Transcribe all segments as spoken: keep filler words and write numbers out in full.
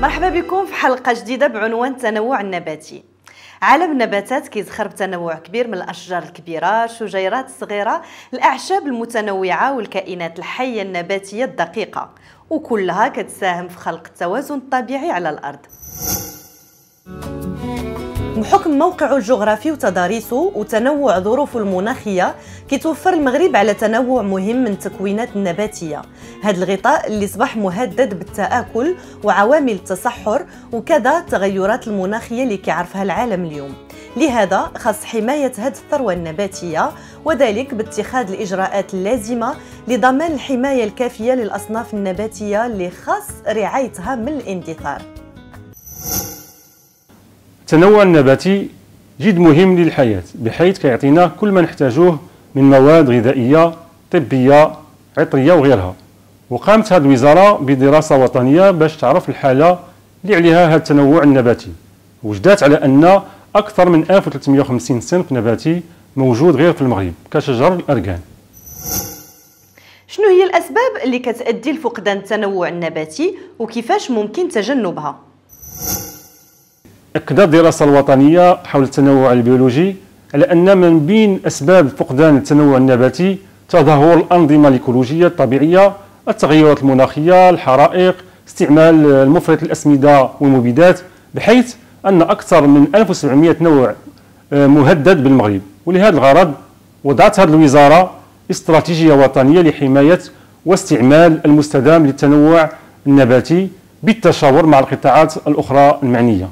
مرحبا بكم في حلقة جديدة بعنوان التنوع النباتي. عالم النباتات كيزخر بتنوع كبير من الأشجار الكبيرة، الشجيرات الصغيرة، الأعشاب المتنوعة والكائنات الحية النباتية الدقيقة، وكلها كتساهم في خلق التوازن الطبيعي على الأرض. بحكم موقعه الجغرافي وتضاريسه وتنوع ظروفه المناخية كيتوفر المغرب على تنوع مهم من التكوينات النباتية. هذا الغطاء اللي صبح مهدد بالتآكل وعوامل التصحر وكذا التغيرات المناخية اللي كيعرفها العالم اليوم. لهذا خاص حماية هذه الثروة النباتية، وذلك باتخاذ الإجراءات اللازمة لضمان الحماية الكافية للأصناف النباتية اللي خاص رعايتها من الاندثار. التنوع النباتي جد مهم للحياة، بحيث كيعطينا كل ما نحتاجوه من مواد غذائية، طبية، عطرية وغيرها. وقامت هذه الوزارة بدراسة وطنية باش تعرف الحالة اللي عليها هذا التنوع النباتي، وجدات على أن أكثر من ألف وثلاثمئة وخمسين صنف نباتي موجود غير في المغرب كشجر الأركان. شنو هي الأسباب اللي كتؤدي لفقدان التنوع النباتي وكيفاش ممكن تجنبها؟ أكدت الدراسة الوطنية حول التنوع البيولوجي على أن من بين أسباب فقدان التنوع النباتي تدهور الأنظمة الإيكولوجية الطبيعية، التغيرات المناخية، الحرائق، استعمال المفرط للأسمدة والمبيدات، بحيث أن أكثر من ألف وسبعمئة نوع مهدد بالمغرب. ولهذا الغرض وضعت هذه الوزارة استراتيجية وطنية لحماية واستعمال المستدام للتنوع النباتي بالتشاور مع القطاعات الأخرى المعنية.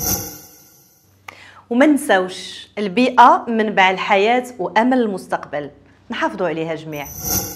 وما نساوش البيئة منبع الحياة وأمل المستقبل، نحافظوا عليها جميع.